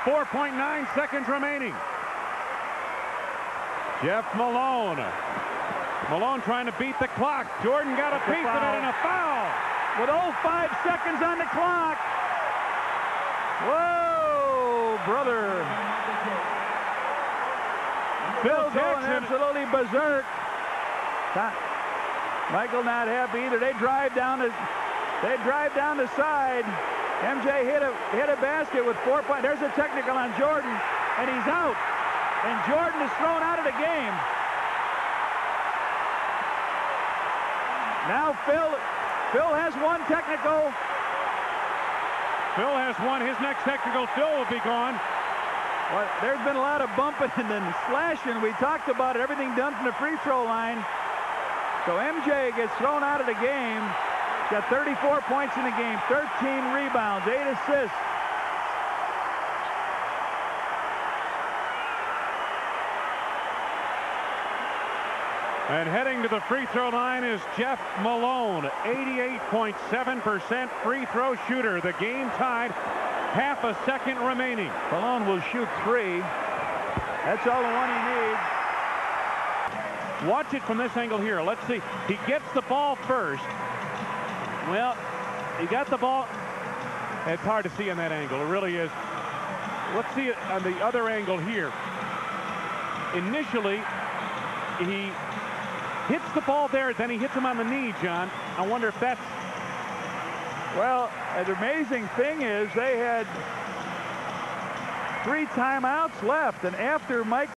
4.9 seconds remaining. Jeff Malone. Malone trying to beat the clock. Jordan got a piece of it and a foul. With 5 seconds on the clock. Whoa, brother. Phil going absolutely berserk. Michael not happy either. They drive down the side. MJ hit a basket with 4 points. There's a technical on Jordan, and he's out. And Jordan is thrown out of the game. Now Phil has one technical. Phil has one. His next technical still will be gone. Well, there's been a lot of bumping and then slashing. We talked about it. Everything done from the free throw line. So MJ gets thrown out of the game. He's got 34 points in the game, 13 rebounds, 8 assists. And heading to the free throw line is Jeff Malone, 88.7% free throw shooter. The game tied, half a second remaining. Malone will shoot 3. That's all the one he needs. Watch it from this angle here. Let's see. He gets the ball first. Well, he got the ball. It's hard to see on that angle. It really is. Let's see it on the other angle here. Initially, he hits the ball there, then he hits him on the knee, John. I wonder if that's... Well, the amazing thing is they had 3 timeouts left, and after Mike